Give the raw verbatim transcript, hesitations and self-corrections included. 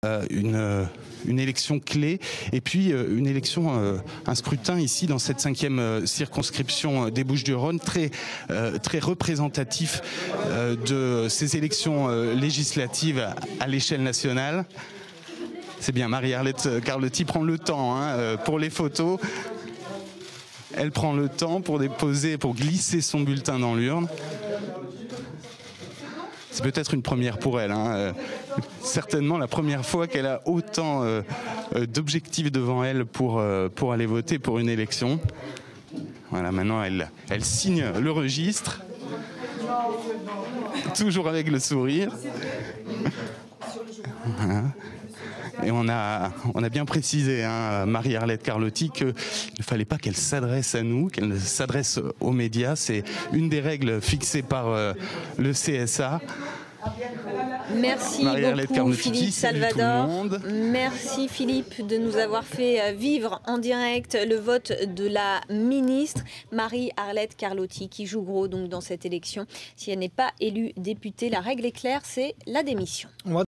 Euh, une, euh, une élection clé et puis euh, une élection, euh, un scrutin ici dans cette cinquième euh, circonscription des Bouches-du-Rhône très, euh, très représentatif euh, de ces élections euh, législatives à, à l'échelle nationale. C'est bien, Marie-Arlette Carlotti prend le temps hein, euh, pour les photos. Elle prend le temps pour déposer, pour glisser son bulletin dans l'urne. C'est peut-être une première pour elle, hein. euh, certainement la première fois qu'elle a autant euh, euh, d'objectifs devant elle pour, euh, pour aller voter pour une élection. Voilà, maintenant elle, elle signe le registre, toujours avec le sourire. Voilà. Et on a, on a bien précisé, hein, Marie-Arlette Carlotti, qu'il ne fallait pas qu'elle s'adresse à nous, qu'elle s'adresse aux médias. C'est une des règles fixées par euh, le C S A. Merci beaucoup Philippe Salvador. Merci Philippe de nous avoir fait vivre en direct le vote de la ministre Marie-Arlette Carlotti qui joue gros donc dans cette élection. Si elle n'est pas élue députée, la règle est claire, c'est la démission.